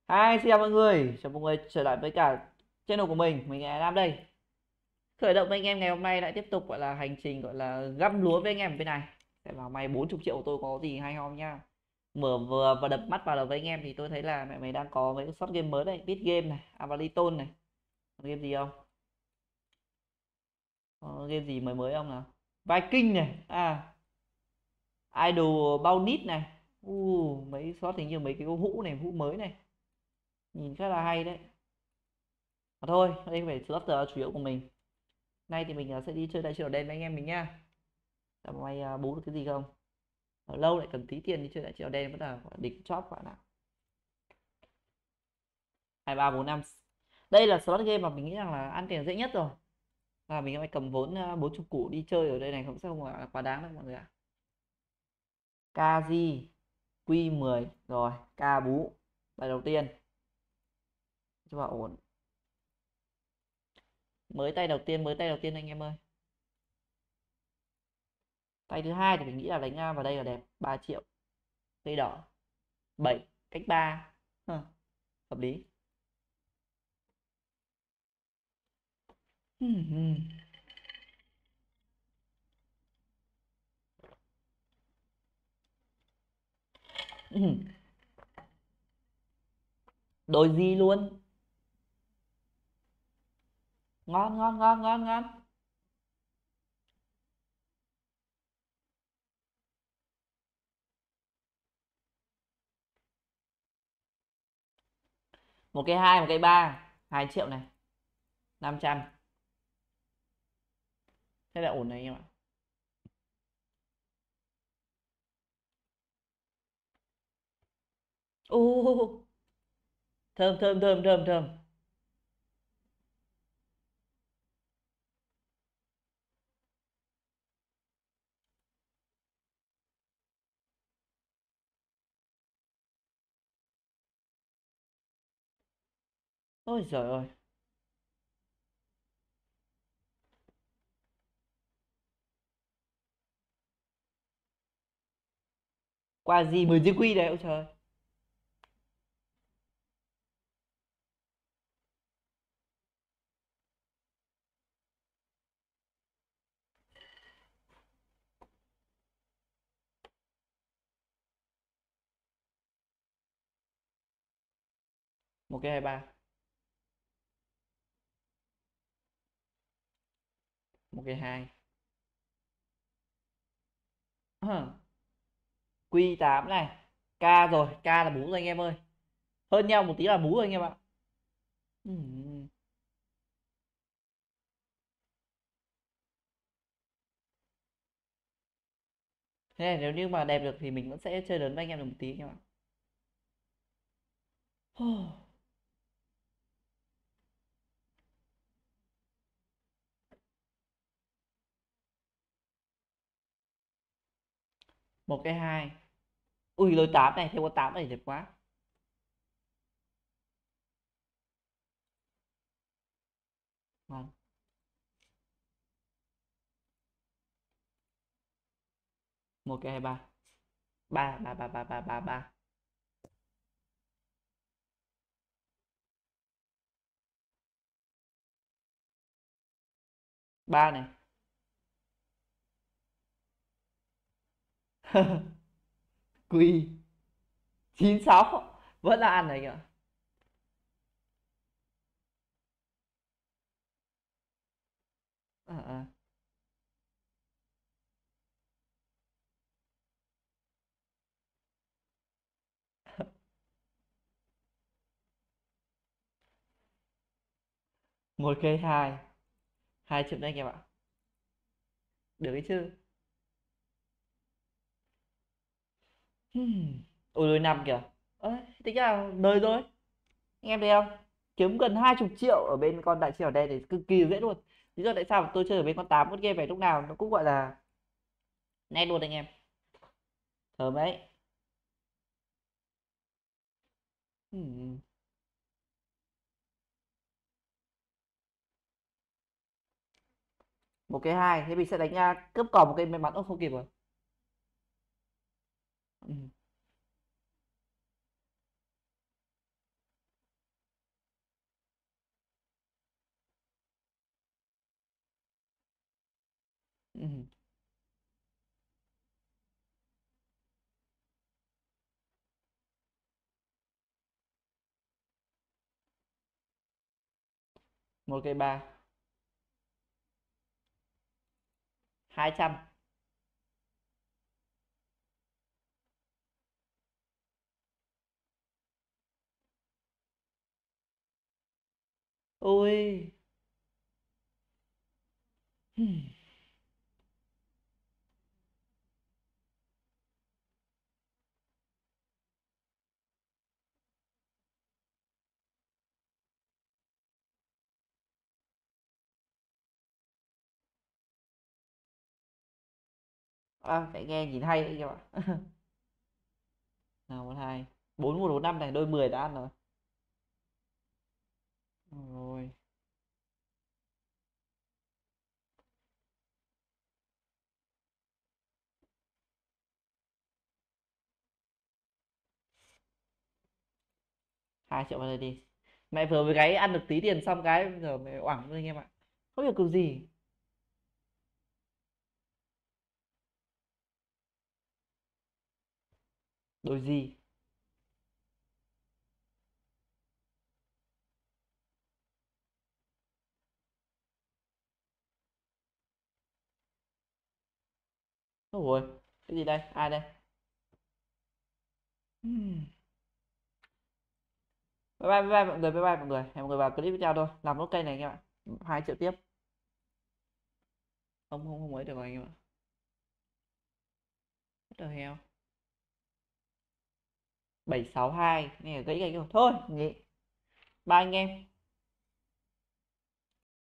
Hi, xin chào mọi người, chào mọi người trở lại với cả channel của mình là Nam đây. Khởi động với anh em ngày hôm nay lại tiếp tục gọi là hành trình gọi là găm lúa với anh em bên này. Sẽ vào may 40 triệu của tôi có gì hay ho nha. Mở vừa và đập mắt vào đầu với anh em thì tôi thấy là mẹ mày đang có mấy cái short game mới đây, Beat Game này, Avaliton này. Còn game gì không? Game gì mới mới không nào? Viking này, Idol Bounit này. Mấy short hình như mấy cái hũ này, hũ mới này. Nhìn khá là hay đấy. Mà thôi, đây không phải slot chủ yếu của mình. Nay thì mình sẽ đi chơi đại triệu đen với anh em mình nhá. Tầm may bú được cái gì không? Ở lâu lại cần tí tiền đi chơi đại triệu đen vẫn là đỉnh chóp bạn ạ. 2345. Đây là slot game mà mình nghĩ rằng là ăn tiền dễ nhất rồi. Và mình phải cầm vốn 40 củ đi chơi ở đây này không sao mà quá đáng đâu mọi người ạ. Kazi Q10 rồi, ca bú. Bài đầu tiên. Cho vào ổn. Mới tay đầu tiên anh em ơi. Tay thứ hai thì mình nghĩ là đánh vào đây là đẹp, 3 triệu. Cây đỏ 7 cách 3. Hợp lý. Đôi gì luôn. Ngon ngon ngon ngon ngon. Một cái hai, một cái ba, 2 triệu này, 500. Thế là ổn này anh em ạ. Ô, thơm thơm thơm thơm thơm. Ôi giời ơi. Qua gì 10 giây quy đấy, ôi trời. Một cái hai ba, một cái hai. Quy 8 này. K rồi, K là bú rồi anh em ơi. Hơn nhau một tí là bú rồi anh em ạ. Thế này nếu như mà đẹp được thì mình vẫn sẽ chơi lớn với anh em được một tí anh em ạ. Một cái hai. Ui lôi 8 này, thêm có 8 này đẹp quá. Ngon. Một cái hai ba, ba ba ba ba ba ba ba. Ba này. Quy 96 vẫn là ăn này kìa. 1 cây 2, 2 triệu đấy anh em ạ. Được đấy chứ. Ôi đôi năm kìa. Ơi tính là đời rồi. Anh em thấy không? Kiếm gần 20 triệu ở bên con đại triệu đen thì cực kỳ dễ luôn. Lý do tại sao mà tôi chơi ở bên con 8 con game này lúc nào nó cũng gọi là nét luôn anh em. Thơm đấy. 1 cây 2, thế mình sẽ đánh cướp cò một cây may mắn. Ơ không kịp rồi. Ừm. Ừ. Một cây ba 200. Ôi. À, cái nghe nhìn hay đấy các bạn. Nào, một hai bốn, một bốn năm này, đôi 10 đã ăn rồi. Rồi, 2 triệu vào đây đi. Mẹ vừa với cái ăn được tí tiền xong cái bây giờ mẹ oảng lên anh em ạ. Không hiểu kiểu gì. Đôi gì. Ôi, cái gì đây? Ai đây? Hmm. Bye bye, bye bye mọi người, bye bye mọi người. Hẹn mọi người vào clip tiếp theo thôi. Làm nốt cây này anh em ạ. 2 triệu tiếp. Không ấy được rồi anh em ạ. What the hell? 762 này gãy gãy rồi. Thôi, nghỉ. Ba anh em.